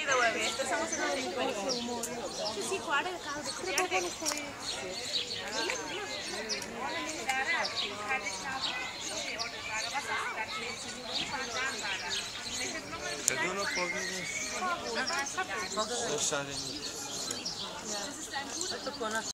da bebé, estamos en el sì, sì, guarda il caldo, Kaduna pogled. Lasciare.